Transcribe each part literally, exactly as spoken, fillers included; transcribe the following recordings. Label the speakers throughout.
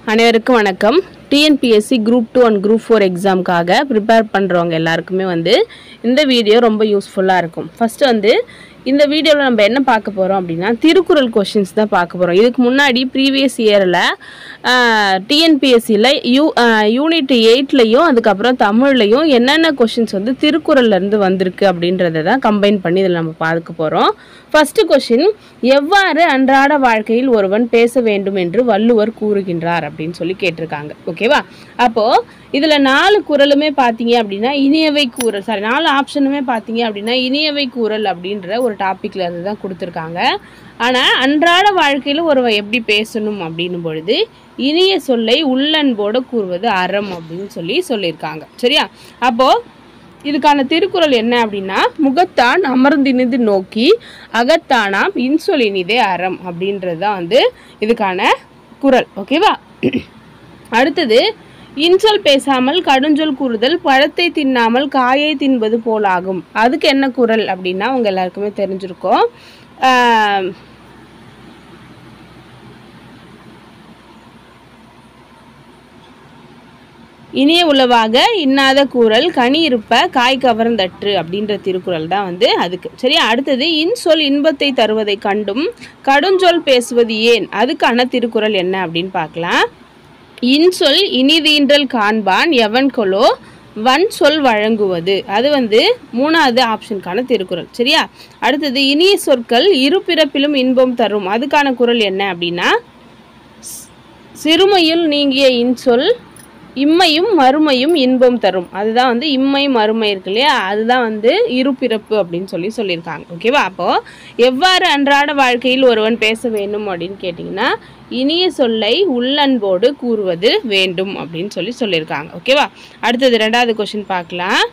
Speaker 1: அனைவருக்கும் வணக்கம். TNPSC group two and group four எக்ஸாமுக்காக ப்ரிப்பேர் பண்ணுறவங்க எல்லாருக்குமே வந்து இந்த வீடியோ ரொம்ப யூஸ்ஃபுல்லாக இருக்கும். ஃபஸ்ட்டு வந்து இந்த வீடியோவில் நம்ம என்ன பார்க்க போகிறோம் அப்படின்னா திருக்குறள் கொஷின்ஸ் தான் பார்க்க போகிறோம். இதுக்கு முன்னாடி ப்ரீவியஸ் இயரில் டிஎன்பிஎஸ்சியில் யூ யூனிட் எயிட்லையும் அதுக்கப்புறம் தமிழ்லையும் என்னென்ன கொஷின்ஸ் வந்து திருக்குறள்லேருந்து வந்திருக்கு அப்படின்றத தான் கம்பைன் பண்ணி இதில் நம்ம பார்க்க போகிறோம். ஃபஸ்ட்டு கொஷின், எவ்வாறு அன்றாட வாழ்க்கையில் ஒருவன் பேச வேண்டும் என்று வள்ளுவர் கூறுகின்றார் அப்படின்னு சொல்லி கேட்டிருக்காங்க. ஓகேவா? அப்போது இதில் நாலு குறளுமே பார்த்தீங்க அப்படின்னா இனியவை கூறல், சாரி நாலு ஆப்ஷனுமே பார்த்தீங்க அப்படின்னா இனியவை கூறல் அப்படின்ற ஒரு டாப்பிக்கில் இருந்து தான் கொடுத்துருக்காங்க. ஆனால் அன்றாட வாழ்க்கையில் ஒருவன் எப்படி பேசணும் அப்படின்னும் பொழுது இனிய சொல்லை உள்ளன்போடு கூறுவது அறம் அப்படின்னு சொல்லி சொல்லியிருக்காங்க. சரியா? அப்போது இதுக்கான திருக்குறள் என்ன அப்படின்னா, முகத்தான் அமர்ந்தினிது நோக்கி அகத்தானாம் இன்சொல் இனிதே அறம் அப்படின்றது தான் வந்து இதுக்கான குறள். ஓகேவா? அடுத்தது, இன்சொல் பேசாமல் கடுஞ்சொல் கூறுதல் பழத்தை தின்னாமல் காயை தின்பது போலாகும். அதுக்கு என்ன குறள் அப்படின்னா அவங்க எல்லாருக்குமே தெரிஞ்சிருக்கும். இனிய உளவாக இன்னாத கூறல் கனி இருப்ப காய் கவர்ந்தற்று அப்படின்ற திருக்குறள் தான் வந்து அதுக்கு. சரியா? அடுத்தது, இன்சொல் இன்பத்தை தருவதை கண்டும் கடுஞ்சொல் பேசுவது ஏன், அதுக்கான திருக்குறள் என்ன அப்படின்னு பார்க்கலாம். இன்சொல் இனிதீன்றல் காண்பான் எவன் கொலோ வன் சொல் வழங்குவது, அது வந்து மூணாவது ஆப்ஷனுக்கான திருக்குறள். சரியா? அடுத்தது, இனிய சொற்கள் இரு பிறப்பிலும் இன்பம் தரும், அதுக்கான குறள் என்ன அப்படின்னா, சிறுமையில் நீங்கிய இன்சொல் இம்மையும் மறுமையும் இன்பம் தரும், அதுதான் வந்து இம்மை மறுமை இருக்கு இல்லையா, அதுதான் வந்து இருபிறப்பு அப்படின்னு சொல்லி சொல்லியிருக்காங்க. ஓகேவா? அப்போது எவ்வாறு அன்றாட வாழ்க்கையில் ஒருவன் பேச வேண்டும் அப்படின்னு கேட்டிங்கன்னா இனிய சொல்லை உள்ளன்போடு கூறுவது வேண்டும் அப்படின்னு சொல்லி சொல்லியிருக்காங்க. ஓகேவா? அடுத்தது ரெண்டாவது கொஸ்டின் பார்க்கலாம்.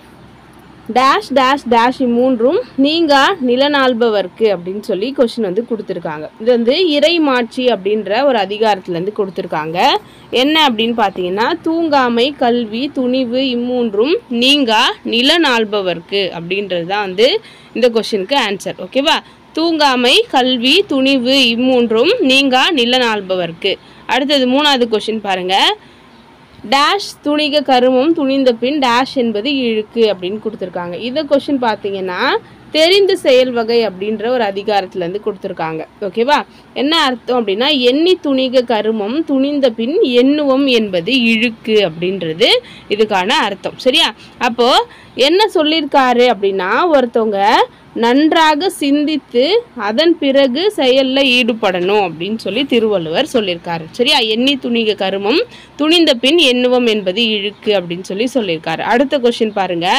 Speaker 1: டேஷ் டேஷ் டேஷ் மூன்றும் நீங்கா நிலநாள்பவர்க்கு அப்படின்னு சொல்லி கொஸ்டின் வந்து கொடுத்துருக்காங்க. இது வந்து இறைமாட்சி அப்படின்ற ஒரு அதிகாரத்துலேருந்து கொடுத்துருக்காங்க. என்ன அப்படின்னு பார்த்தீங்கன்னா, தூங்காமை கல்வி துணிவு இம்மூன்றும் நீங்கா நிலநாள்பவர்க்கு அப்படின்றது தான் வந்து இந்த கொஸ்டினுக்கு ஆன்சர். ஓகேவா? தூங்காமை கல்வி துணிவு இம்மூன்றும் நீங்கா நிலநாள்பவர்க்கு. அடுத்தது மூணாவது கொஸ்டின் பாருங்கள். டேஷ் துணிக கருமம் துணிந்த பின் டேஷ் என்பது இழுக்கு அப்படின்னு கொடுத்துருக்காங்க. இந்த கொஸ்டின் பார்த்தீங்கன்னா தெரிந்து செயல் வகை அப்படின்ற ஒரு அதிகாரத்துலேருந்து கொடுத்துருக்காங்க. ஓகேவா? என்ன அர்த்தம் அப்படின்னா, எண்ணி துணிக கருமம் துணிந்த பின் எண்ணுவம் என்பது இழுக்கு அப்படின்றது இதுக்கான அர்த்தம். சரியா? அப்போது என்ன சொல்லியிருக்காரு அப்படின்னா, ஒருத்தவங்க நன்றாக சிந்தித்து அதன் பிறகு செயலில் ஈடுபடணும் அப்படின்னு சொல்லி திருவள்ளுவர் சொல்லியிருக்காரு. சரியா? எண்ணி துணிக கருமம் துணிந்த பின் எண்ணுவம் என்பது இழுக்கு அப்படின்னு சொல்லி சொல்லியிருக்காரு. அடுத்த கொஸ்டின் பாருங்க.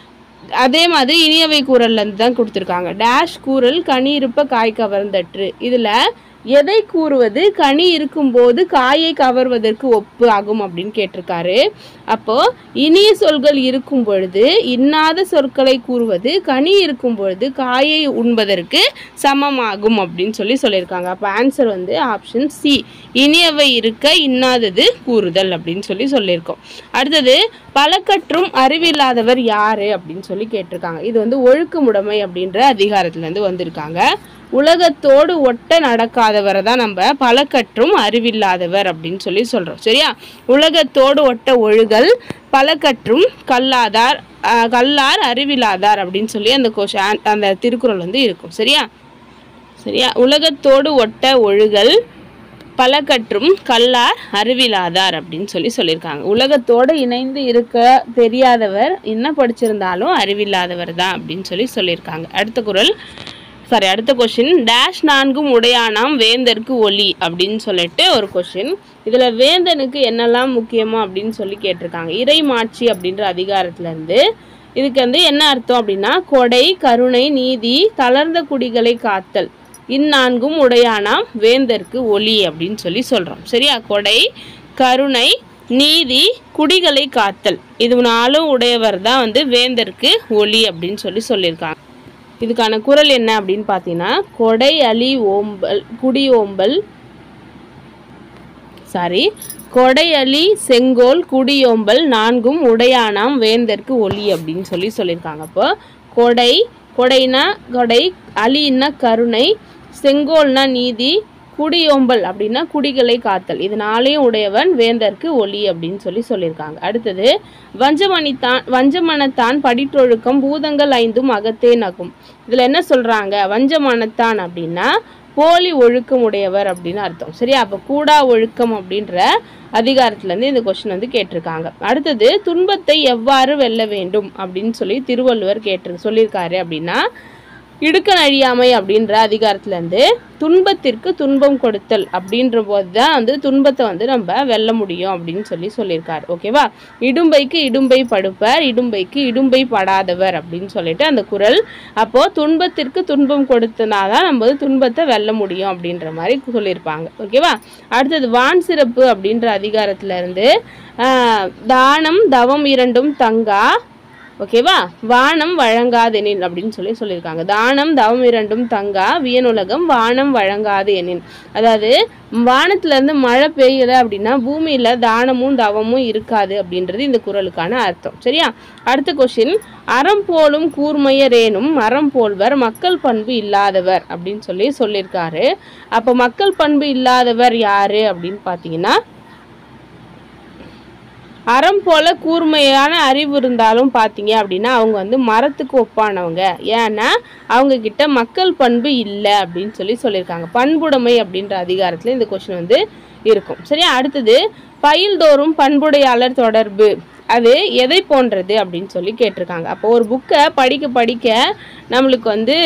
Speaker 1: அதே மாதிரி இனியவை கூறல்லேருந்து தான் கொடுத்துருக்காங்க. டேஷ் கூறல் கனி இருப்ப காய் கவர்ந்தற்று, இதில் எதை கூறுவது கனி இருக்கும்போது காயை கவர்வதற்கு ஒப்பு ஆகும் அப்படின்னு கேட்டிருக்காரு. அப்போது இனிய சொல்கள் இருக்கும் பொழுது இன்னாத சொற்களை கூறுவது கனி இருக்கும் பொழுது காயை உண்பதற்கு சமமாகும் அப்படின்னு சொல்லி சொல்லியிருக்காங்க. அப்போ ஆன்சர் வந்து ஆப்ஷன் சி, இனியவை இருக்க இன்னாதது கூறுதல் அப்படின்னு சொல்லி சொல்லியிருக்கோம். அடுத்தது, பலக்கற்றும் அறிவில்லாதவர் யாரு அப்படின்னு சொல்லி கேட்டிருக்காங்க. இது வந்து ஒழுக்கமுடைமை அப்படின்ற அதிகாரத்துலேருந்து வந்திருக்காங்க. உலகத்தோடு ஒட்ட நடக்காதவரை தான் நம்ம பலக்கற்றும் அறிவில்லாதவர் அப்படின்னு சொல்லி சொல்கிறோம். சரியா? உலகத்தோடு ஒட்ட ஒழுகல் பலக்கற்றும் கல்லாதார் கல்லார் அறிவில்லாதார் அப்படின்னு சொல்லி அந்த கொஷன் அந்த திருக்குறள் வந்து இருக்கும். சரியா? சரியா? உலகத்தோடு ஒட்ட ஒழுகல் பலக்கற்றும் கல்லார் அறிவிலாதார் அப்படின்னு சொல்லி சொல்லியிருக்காங்க. உலகத்தோடு இணைந்து இருக்க தெரியாதவர் என்ன படிச்சிருந்தாலும் அறிவில்லாதவர் தான் அப்படின்னு சொல்லி சொல்லியிருக்காங்க. அடுத்த குறள் சாரி அடுத்த கொஷின், டேஷ் நான்கும் உடையானாம் வேந்தருக்கு ஒலி அப்படின்னு சொல்லிட்டு ஒரு கொஷின். இதில் வேந்தனுக்கு என்னெல்லாம் முக்கியமோ அப்படின்னு சொல்லி கேட்டிருக்காங்க. இறைமாட்சி அப்படின்ற அதிகாரத்துலேருந்து இதுக்கு வந்து என்ன அர்த்தம் அப்படின்னா, கொடை கருணை நீதி தளர்ந்த குடிகளை காத்தல் இந்நான்கும் உடையானாம் வேந்தற்கு ஒலி அப்படின்னு சொல்லி சொல்கிறோம். சரியா? கொடை கருணை நீதி குடிகளை காத்தல் இது நாளும் உடையவர் தான் வந்து வேந்தருக்கு ஒலி அப்படின்னு சொல்லி சொல்லியிருக்காங்க. இதுக்கான குறள் என்ன அப்படின்னு பார்த்தீங்கன்னா, கொடை அலி ஓம்பல் குடி ஓம்பல் சாரி கொடை அலி செங்கோல் குடியோம்பல் நான்கும் உடையானாம் வேந்தற்கு ஒலி அப்படின்னு சொல்லி சொல்லியிருக்காங்க. அப்போ கொடை கொடைனா கொடை, அலின்னா கருணை, செங்கோல்னா நீதி, குடியோம்பல் அப்படின்னா குடிகளை காத்தல், இது நாளையும் உடையவன் வேந்தற்கு ஒளி அப்படின்னு சொல்லி சொல்லியிருக்காங்க. அடுத்தது வஞ்சமணித்தான் வஞ்சமனத்தான் படிற்றொழுக்கம் பூதங்கள் ஐந்தும் அகத்தே நகும். இதில் என்ன சொல்கிறாங்க, வஞ்சமனத்தான் அப்படின்னா போலி ஒழுக்கம் உடையவர் அப்படின்னு அர்த்தம். சரியா, அப்போ கூடா ஒழுக்கம் அப்படின்ற அதிகாரத்துலேருந்து இந்த கொஸ்டின் வந்து கேட்டிருக்காங்க. அடுத்தது துன்பத்தை எவ்வாறு வெல்ல வேண்டும் அப்படின்னு சொல்லி திருவள்ளுவர் கேட்டு சொல்லியிருக்காரு அப்படின்னா இடுக்கண் அழியாமை அப்படின்ற அதிகாரத்துலேருந்து துன்பத்திற்கு துன்பம் கொடுத்தல் அப்படின்ற போது தான் வந்து துன்பத்தை வந்து நம்ம வெல்ல முடியும் அப்படின்னு சொல்லி சொல்லியிருக்காரு. ஓகேவா, இடும்பைக்கு இடும்பை படுப்பர் இடும்பைக்கு இடும்பை படாதவர் அப்படின்னு சொல்லிட்டு அந்த குறள். அப்போது துன்பத்திற்கு துன்பம் கொடுத்தனாதான் நம்ம வந்து துன்பத்தை வெல்ல முடியும் அப்படின்ற மாதிரி சொல்லியிருப்பாங்க. ஓகேவா, அடுத்தது வான் சிறப்பு அப்படின்ற அதிகாரத்துலேருந்து தானம் தவம் இரண்டும் தங்கா. ஓகேவா, வானம் வழங்காதெனின் அப்படின்னு சொல்லி சொல்லியிருக்காங்க. தானம் தவம் இரண்டும் தங்கா வியனுலகம் வானம் வழங்காது எனின். அதாவது வானத்துலேருந்து மழை பெய்யலை அப்படின்னா பூமியில் தானமும் தவமும் இருக்காது அப்படின்றது இந்த குறளுக்கான அர்த்தம். சரியா, அடுத்த கொஸ்டின் அறம் போலும் கூர்மையரேனும் மரம் போல்வர் மக்கள் பண்பு இல்லாதவர் அப்படின்னு சொல்லி சொல்லியிருக்காரு. அப்போ மக்கள் பண்பு இல்லாதவர் யாரு அப்படின்னு பார்த்தீங்கன்னா அறம் போல கூர்மையான அறிவு இருந்தாலும் பார்த்தீங்க அப்படின்னா அவங்க வந்து மரத்துக்கு ஒப்பானவங்க. ஏன்னா அவங்க கிட்ட மக்கள் பண்பு இல்லை அப்படின்னு சொல்லி சொல்லியிருக்காங்க. பண்புடைமை அப்படின்ற அதிகாரத்தில் இந்த கொஸ்டின் வந்து இருக்கும். சரியா, அடுத்தது பயில்தோறும் பண்புடையாளர் தொடர்பு அது எதை போன்றது அப்படின்னு சொல்லி கேட்டிருக்காங்க. அப்போ ஒரு புக்கை படிக்க படிக்க நம்மளுக்கு வந்து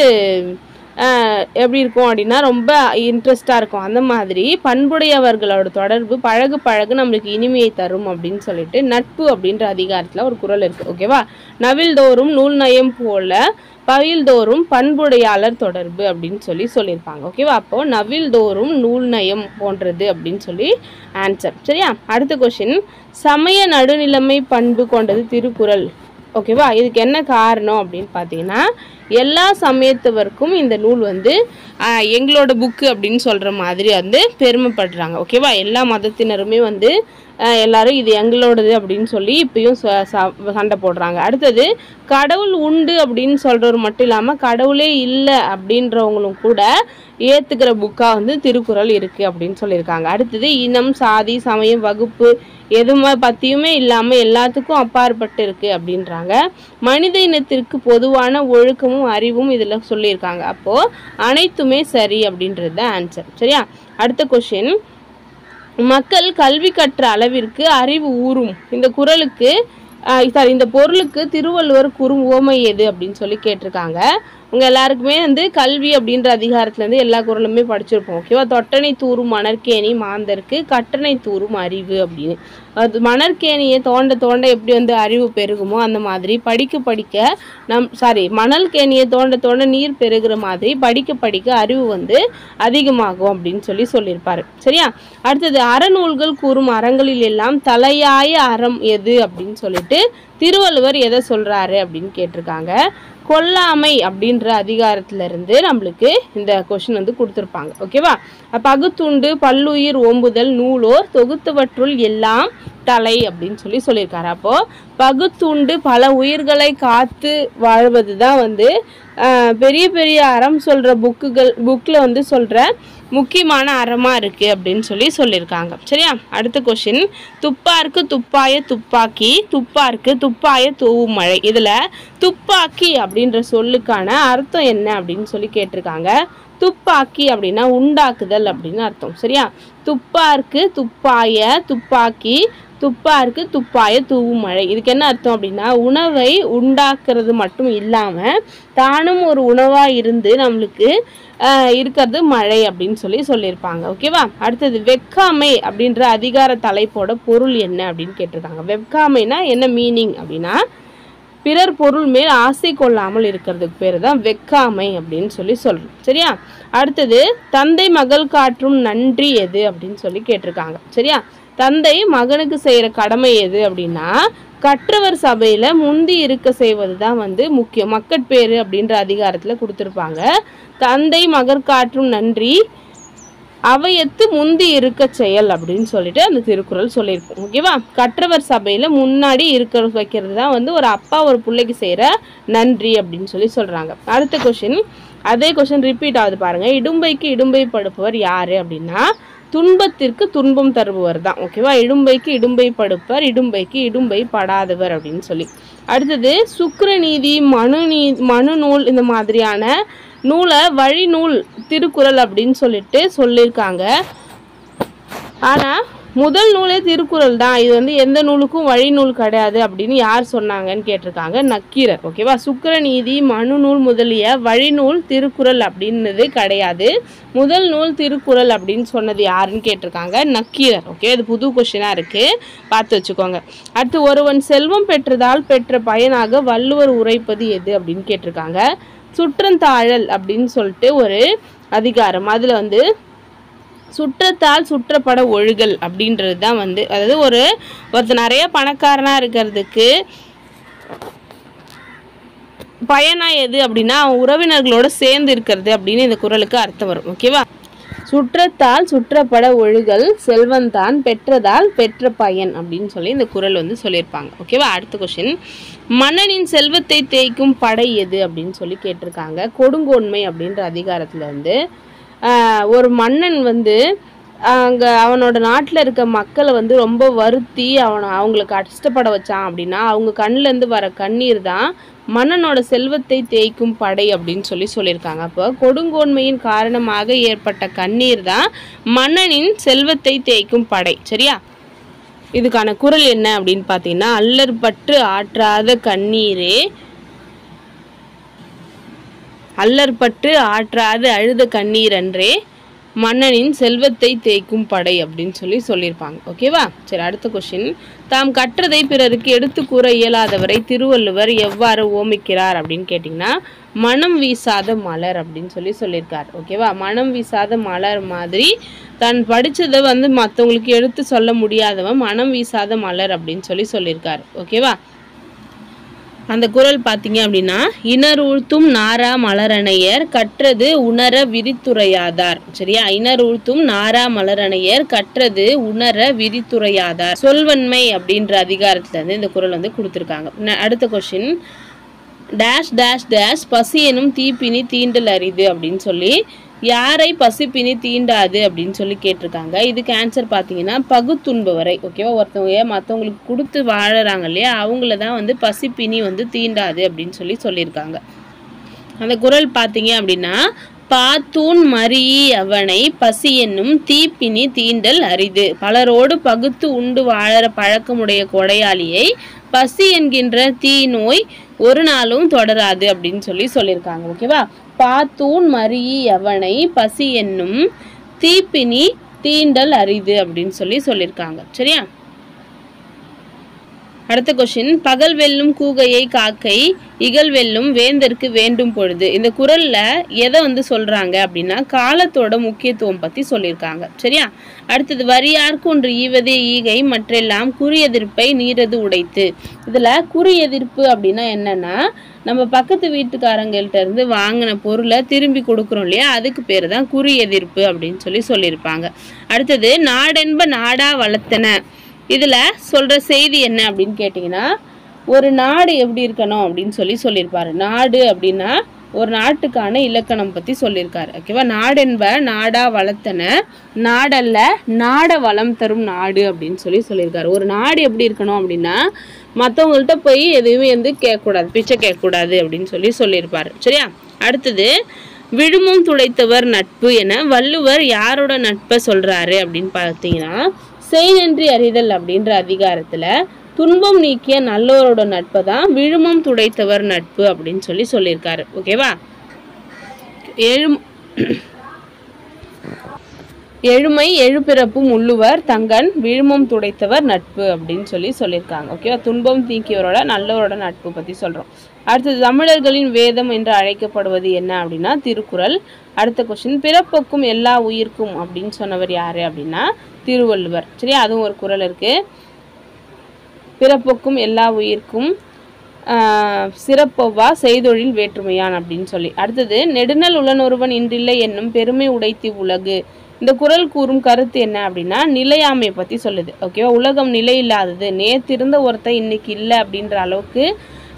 Speaker 1: எப்படி இருக்கும் அப்படின்னா ரொம்ப இன்ட்ரெஸ்டாக இருக்கும். அந்த மாதிரி பண்புடையவர்களோட தொடர்பு பழகு பழகு நம்மளுக்கு இனிமையை தரும் அப்படின்னு சொல்லிட்டு நட்பு அப்படின்ற அதிகாரத்தில் ஒரு குறள் இருக்குது. ஓகேவா, நவில்தோறும் நூல் நயம் போல பயில்தோறும் பண்புடையாளர் தொடர்பு அப்படின்னு சொல்லி சொல்லியிருப்பாங்க. ஓகேவா, அப்போது நவில்தோறும் நூல் நயம் போன்றது அப்படின்னு சொல்லி ஆன்சர். சரியா, அடுத்த கொஸ்டின் சமய நடுநிலைமை பண்பு கொண்டது திருக்குறள். ஓகேவா, இதுக்கு என்ன காரணம் அப்படின்னு பார்த்தீங்கன்னா எல்லா சமயத்தவருக்கும் இந்த நூல் வந்து எங்களோட புக்கு அப்படின்னு சொல்கிற மாதிரி வந்து பெருமைப்படுறாங்க. ஓகேவா, எல்லா மதத்தினருமே வந்து எல்லாரும் இது எங்களோடது அப்படின்னு சொல்லி இப்பயும் சண்டை போடுறாங்க. அடுத்தது கடவுள் உண்டு அப்படின்னு சொல்கிறவர் மட்டும் இல்லாமல் கடவுளே இல்லை அப்படின்றவங்களும் கூட ஏற்றுக்கிற புக்காக வந்து திருக்குறள் இருக்குது அப்படின்னு சொல்லியிருக்காங்க. அடுத்தது இனம் சாதி சமயம் வகுப்பு எதுவுமே பற்றியுமே இல்லாமல் எல்லாத்துக்கும் அப்பாற்பட்டு இருக்குது அப்படின்றாங்க. மனித இனத்திற்கு பொதுவான ஒழுக்கமும் அறிவும் இதில் சொல்லியிருக்காங்க. அப்போது அனைத்துமே சரி அப்படின்றது தான் ஆன்சர். சரியா, அடுத்த கொஸ்டின் மக்கள் கல்வி கற்ற அளவிற்கு அறிவு ஊறும். இந்த குறளுக்கு சாரி இந்த பொருளுக்கு திருவள்ளுவர் கூறும் உவமை எது அப்படின்னு சொல்லி கேட்டிருக்காங்க. உங்கள் எல்லாருக்குமே வந்து கல்வி அப்படின்ற அதிகாரத்துலேருந்து எல்லா குறளுமே படிச்சிருப்போம். ஓகேவா, தொட்டனை தூரும் மணற்கேணி மாந்தருக்கு கட்டணை தூரும் அறிவு அப்படின்னு. அது மணற்கேணியை தோண்ட தோண்ட எப்படி வந்து அறிவு பெருகுமோ அந்த மாதிரி படிக்க படிக்க நம் சாரி மணல் கேணியை தோண்ட தோண்ட நீர் பெருகிற மாதிரி படிக்க படிக்க அறிவு வந்து அதிகமாகும் அப்படின்னு சொல்லி சொல்லியிருப்பாரு. சரியா, அடுத்தது அறநூல்கள் கூறும் அறங்களில் எல்லாம் தலையாய அறம் எது அப்படின்னு சொல்லிட்டு திருவள்ளுவர் எதை சொல்றாரு அப்படின்னு கேட்டிருக்காங்க. கொல்லாமை அப்படின்ற அதிகாரத்துல இருந்து நம்மளுக்கு இந்த கொஸ்டின் வந்து கொடுத்துருப்பாங்க. ஓகேவா, பகுத்துண்டு பல்லுயிர் ஓம்புதல் நூலோர் தொகுத்தவற்றுள் எல்லாம் தலை அப்படின்னு சொல்லி சொல்லியிருக்காரு. அப்போ பகுத்துண்டு பல உயிர்களை காத்து வாழ்வது தான் வந்து பெரிய பெரிய அறம் சொல்ற புக்குகள் புக்கில் வந்து சொல்ற முக்கியமான அறமாக இருக்குது அப்படின்னு சொல்லி சொல்லியிருக்காங்க. சரியா, அடுத்த கொஸ்டின் துப்பாருக்கு துப்பாய துப்பாக்கி துப்பாருக்கு துப்பாய தூவும் மழை. இதில் துப்பாக்கி அப்படின்ற சொல்லுக்கான அர்த்தம் என்ன அப்படின்னு சொல்லி கேட்டிருக்காங்க. துப்பாக்கி அப்படின்னா உண்டாக்குதல் அப்படின்னு அர்த்தம். சரியா, துப்பாருக்கு துப்பாய துப்பாக்கி துப்பாருக்கு துப்பாய தூவும் மழை. இதுக்கு என்ன அர்த்தம் அப்படின்னா உணவை உண்டாக்குறது மட்டும் இல்லாமல் தானும் ஒரு உணவாக இருந்து நம்மளுக்கு இருக்கிறது மழை அப்படின்னு சொல்லி சொல்லியிருப்பாங்க. ஓகேவா, அடுத்தது வெக்காமை அப்படின்ற அதிகார தலைப்போட பொருள் என்ன அப்படின்னு கேட்டிருக்காங்க. வெக்காமைனா என்ன மீனிங் அப்படின்னா பிறர் பொருள் மேல் ஆசை கொள்ளாமல் இருக்கிறதுக்கு பேர் தான் வெக்காமை அப்படின்னு சொல்லி சொல்றோம். சரியா, அடுத்தது தந்தை மகள் காற்றும் நன்றி எது அப்படின்னு சொல்லி கேட்டிருக்காங்க. சரியா, தந்தை மகனுக்கு செய்கிற கடமை எது அப்படின்னா கற்றவர் சபையில் முந்தி இருக்க செய்வது தான் வந்து முக்கியம். மக்கட்பேறு அப்படின்ற அதிகாரத்தில் கொடுத்துருப்பாங்க. தந்தை மகற்காற்றும் நன்றி அவையத்து முந்தி இருக்க செயல் அப்படின்னு சொல்லிட்டு அந்த திருக்குறள் சொல்லியிருக்கோம். ஓகேவா, கற்றவர் சபையில் முன்னாடி இருக்க வைக்கிறது தான் வந்து ஒரு அப்பா ஒரு பிள்ளைக்கு செய்கிற நன்றி அப்படின்னு சொல்லி சொல்கிறாங்க. அடுத்த கொஸ்டின் அதே கொஸ்டின் ரிப்பீட் ஆகுது பாருங்க. இடும்பைக்கு இடும்பை படுப்பவர் யாரு அப்படின்னா துன்பத்திற்கு துன்பம் தருபவர் தான். ஓகேவா? இடும்பைக்கு இடும்பை படுப்பர், இடும்பைக்கு இடும்பை படாதவர் அப்படின்னு சொல்லி. அடுத்தது சுக்கிரநீதி, மனு நீ மனு நூல் இந்த மாதிரியான நூலை வழி நூல் திருக்குறள் அப்படின்னு சொல்லிட்டு சொல்லியிருக்காங்க. ஆனால் முதல் நூலே திருக்குறள் தான், இது வந்து எந்த நூலுக்கும் வழி நூல் கிடையாது அப்படின்னு யார் சொன்னாங்கன்னு கேட்டிருக்காங்க. நக்கீரர். ஓகேவா? சுக்கிரநீதி, மனு நூல் முதலிய வழிநூல் திருக்குறள் அப்படின்றது கிடையாது. முதல் நூல் திருக்குறள் அப்படின்னு சொன்னது யாருன்னு கேட்டிருக்காங்க. நக்கீரர். ஓகே, இது புது கொஸ்டினாக இருக்குது, பார்த்து வச்சுக்கோங்க. அடுத்து ஒருவன் செல்வம் பெற்றதால் பெற்ற பயனாக வள்ளுவர் உரைப்பது எது அப்படின்னு கேட்டிருக்காங்க. சுற்றந்தாழல் அப்படின்னு சொல்லிட்டு ஒரு அதிகாரம், அதில் வந்து சுற்றத்தால் சுற்றப்பட ஒழுகல் அப்படின்றது தான் வந்து, அதாவது ஒரு ஒருத்தர் நிறைய பணக்காரனாக இருக்கிறதுக்கு பயனா எது அப்படின்னா அவன் உறவினர்களோட சேர்ந்து இருக்கிறது அப்படின்னு இந்த குறளுக்கு அர்த்தம் வரும். ஓகேவா? சுற்றத்தால் சுற்றப்பட ஒழுகல் செல்வந்தான் பெற்றதால் பெற்ற பயன் அப்படின்னு சொல்லி இந்த குறள் வந்து சொல்லியிருப்பாங்க. ஓகேவா? அடுத்த கொஸ்டின், மன்னனின் செல்வத்தை தேய்க்கும் படை எது அப்படின்னு சொல்லி கேட்டிருக்காங்க. கொடுங்கோன்மை அப்படின்ற அதிகாரத்தில் வந்து ஒரு மன்னன் வந்து அங்கே அவனோட நாட்டில் இருக்க மக்களை வந்து ரொம்ப வருத்தி அவனை அவங்களுக்கு கஷ்டப்பட வச்சான் அப்படின்னா அவங்க கண்ணிலேருந்து வர கண்ணீர் தான் மன்னனோட செல்வத்தை தேய்க்கும் படை அப்படின்னு சொல்லி சொல்லியிருக்காங்க. அப்போ கொடுங்கோன்மையின் காரணமாக ஏற்பட்ட கண்ணீர் தான் மன்னனின் செல்வத்தை தேய்க்கும் படை. சரியா? இதுக்கான குறள் என்ன அப்படின்னு பார்த்தீங்கன்னா, அல்லற்பட்டு ஆற்றாத கண்ணீரே அல்லற்பட்டு ஆற்றாது அழுத கண்ணீர் அன்றே மன்னனின் செல்வத்தை தேய்க்கும் படை அப்படின்னு சொல்லி சொல்லியிருப்பாங்க. ஓகேவா? சரி, அடுத்த கொஸ்டின், தாம் கற்றதை பிறருக்கு எடுத்து கூற இயலாதவரை திருவள்ளுவர் எவ்வாறு ஓமிக்கிறார் அப்படின்னு கேட்டிங்கன்னா, மனம் வீசாத மலர் அப்படின்னு சொல்லி சொல்லியிருக்கார். ஓகேவா? மனம் வீசாத மலர் மாதிரி தான் படித்ததை வந்து மற்றவங்களுக்கு எடுத்து சொல்ல முடியாதவன் மனம் வீசாத மலர் அப்படின்னு சொல்லி சொல்லியிருக்காரு. ஓகேவா? அந்த குறள் பார்த்தீங்க அப்படின்னா, இனர் ஊழ்த்தும் நாரா மலரணையர் கற்றது உணர விரித்துரையாதார். சரியா? இனர் ஊழ்த்தும் நாரா மலரணையர் கற்றது உணர விரித்துரையாதார். சொல்வன்மை அப்படின்ற அதிகாரத்துல இருந்து இந்த குறள் வந்து கொடுத்துருக்காங்க. அடுத்த கொஸ்டின், டேஷ் டேஷ் டேஷ் பசி எனும் தீப்பினி தீண்டல் அரிது அப்படின்னு சொல்லி யாரை பசிப்பினி தீண்டாது அப்படின்னு சொல்லி கேட்டிருக்காங்க. இதுக்கு ஆன்சர் பார்த்தீங்கன்னா பகுத்துண்பவரை. ஓகேவா? ஒருத்தவங்க மற்றவங்களுக்கு கொடுத்து வாழறாங்க இல்லையா, அவங்கள தான் வந்து பசிப்பினி வந்து தீண்டாது அப்படின்னு சொல்லி சொல்லியிருக்காங்க. அந்த குறள் பார்த்தீங்க அப்படின்னா, பாத்தூன் மரி அவனை பசி என்னும் தீப்பினி தீண்டல் அரிது. பலரோடு பகுத்து உண்டு வாழற பழக்கமுடைய கொடையாளியை பசி என்கின்ற தீ நோய் ஒரு நாளும் தொடராது அப்படின்னு சொல்லி சொல்லியிருக்காங்க. ஓகேவா? பாத்தூன் மரி அவனை பசி என்னும் தீப்பினி தீண்டல் அரிது அப்படின்னு சொல்லி சொல்லியிருக்காங்க. சரியா? அடுத்த கொஸ்டின், பகல் வெல்லும் கூகையை காக்கை இகல் வெல்லும் வேந்தற்கு வேண்டும் பொழுது. இந்த குறள்ல எதை வந்து சொல்றாங்க அப்படின்னா காலத்தோட முக்கியத்துவம் பத்தி சொல்லியிருக்காங்க. சரியா? அடுத்தது, வரியார்க்கு ஒன்று ஈவதே ஈகை மற்றெல்லாம் குறி எதிர்ப்பை நீரது உடைத்து. இதுல குறி எதிர்ப்பு அப்படின்னா என்னன்னா, நம்ம பக்கத்து வீட்டுக்காரங்கள்ட்ட இருந்து வாங்கின பொருளை திரும்பி கொடுக்குறோம் இல்லையா, அதுக்கு பேர் தான் குறி எதிர்ப்பு அப்படின்னு சொல்லி சொல்லியிருப்பாங்க. அடுத்தது, நாடென்ப நாடா வளர்த்தன. இதுல சொல்ற செய்தி என்ன அப்படின்னு கேட்டிங்கன்னா, ஒரு நாடு எப்படி இருக்கணும் அப்படின்னு சொல்லி சொல்லியிருப்பாரு. நாடு அப்படின்னா ஒரு நாட்டுக்கான இலக்கணம் பற்றி சொல்லியிருக்காரு. ஓகேவா? நாடென்ப நாடா வளர்த்தன நாடல்ல நாட வளம் தரும் நாடு அப்படின்னு சொல்லி சொல்லியிருக்காரு. ஒரு நாடு எப்படி இருக்கணும் அப்படின்னா மற்றவங்கள்ட்ட போய் எதுவுமே வந்து கேட்கக்கூடாது, பிச்சை கேட்கக்கூடாது அப்படின்னு சொல்லி சொல்லியிருப்பாரு. சரியா? அடுத்தது, விழுமும் துடைத்தவர் நட்பு என வள்ளுவர் யாரோட நட்பை சொல்றாரு அப்படின்னு பார்த்தீங்கன்னா, செய் நன்றி அறிதல் அப்படின்ற அதிகாரத்துல துன்பம் நீக்கிய நல்லோரோட நட்பை தான் விழுமம் துடைத்தவர் நட்பு அப்படின்னு சொல்லி சொல்லியிருக்காரு. ஓகேவா? எழு எழுமை எழுபிறப்பும் உள்ளுவர் தங்கன் விழுமம் துடைத்தவர் நட்பு அப்படின்னு சொல்லி சொல்லியிருக்காங்க. ஓகேவா? துன்பம் நீக்கியவரோட நல்லவரோட நட்பு பற்றி சொல்கிறோம். அடுத்தது, தமிழர்களின் வேதம் என்று அழைக்கப்படுவது என்ன அப்படின்னா திருக்குறள். அடுத்த கொஸ்டின், பிறப்புக்கும் எல்லா உயிர்க்கும் அப்படின்னு சொன்னவர் யாரு அப்படின்னா திருவள்ளுவர். சரியா? அதுவும் ஒரு குறள் இருக்கு. பிறப்புக்கும் எல்லா உயிர்க்கும் சிறப்பொவ்வா செய்தொழில் வேற்றுமையான் அப்படின்னு சொல்லி. அடுத்தது, நெடுநல் உளனொருவன் இன்றில்லை என்னும் பெருமை உடைத்தி உலகு. இந்த குறள் கூறும் கருத்து என்ன அப்படின்னா நிலையாமையை பற்றி சொல்லுது. ஓகேவா? உலகம் நிலை இல்லாதது, நேற்று இருந்த ஒருத்தன் இன்னைக்கு இல்லை அப்படின்ற அளவுக்கு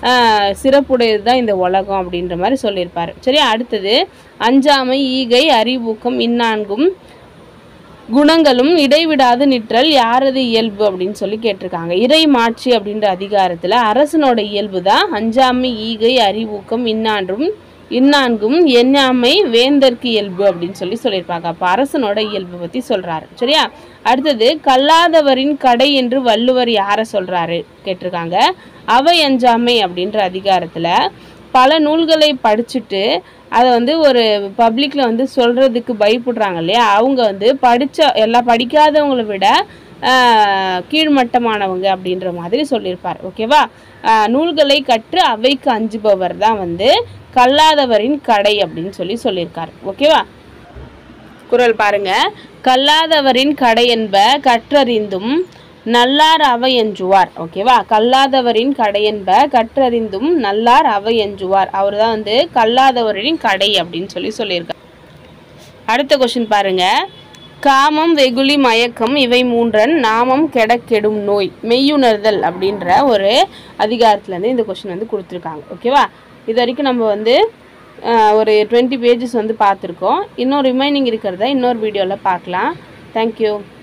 Speaker 1: சிறப்புடையது தான் இந்த உலகம் அப்படின்ற மாதிரி சொல்லியிருப்பார். சரி, அடுத்தது அஞ்சாமை, ஈகை, அறிவூக்கம் இந்நான்கும் குணங்களும் இடைவிடாது நிற்றல் யாரது இயல்பு அப்படின்னு சொல்லி கேட்டிருக்காங்க. இறை மாட்சி அப்படின்ற அதிகாரத்தில் அரசனோட இயல்பு தான் அஞ்சாமை, ஈகை, அறிவூக்கம் இந்நான்றும் இந்நான்கும் எண்ணாமை வேந்தற்கு இயல்பு அப்படின்னு சொல்லி சொல்லியிருப்பாங்க. அப்போ அரசனோட இயல்பு பற்றி சொல்கிறாரு. சரியா, அடுத்தது கல்லாதவரின் கடை என்று வள்ளுவர் யாரை சொல்கிறாரு கேட்டிருக்காங்க. அவை அஞ்சாமை அப்படின்ற அதிகாரத்தில் பல நூல்களை படிச்சுட்டு அதை வந்து ஒரு பப்ளிக்கில் வந்து சொல்கிறதுக்கு பயப்படுறாங்க இல்லையா, அவங்க வந்து படித்த எல்லாம் படிக்காதவங்களை விட கீழ்மட்டமானவங்க அப்படின்ற மாதிரி சொல்லியிருப்பார். ஓகேவா, நூல்களை கற்று அவைக்கு அஞ்சுபவர் தான் வந்து கல்லாதவரின் கடை அப்படின்னு சொல்லி சொல்லியிருக்காரு. ஓகேவா, குறள் பாருங்க. கல்லாதவரின் கடை என்ப கற்றறிந்தும் நல்லார் அவை எஞ்சுவார். ஓகேவா, கல்லாதவரின் கடை என்ப கற்றறிந்தும் நல்லார் அவை எஞ்சுவார். அவர் தான் வந்து கல்லாதவரின் கடை அப்படின்னு சொல்லி சொல்லியிருக்கார். அடுத்த கொஸ்டின் பாருங்க. காமம், வெகுளி, மயக்கம் இவை மூன்றன் நாமம் கெடக்கெடும் நோய் மெய்யுணர்தல் அப்படின்ற ஒரு அதிகாரத்துலேருந்து இந்த கொஸ்டின் வந்து கொடுத்துருக்காங்க. ஓகேவா, இது வரைக்கும் நம்ம வந்து ஒரு டுவெண்ட்டி பேஜஸ் வந்து பார்த்துருக்கோம். இன்னும் ரிமைனிங் இருக்கிறத இன்னொரு வீடியோவில் பார்க்கலாம். தேங்க்யூ.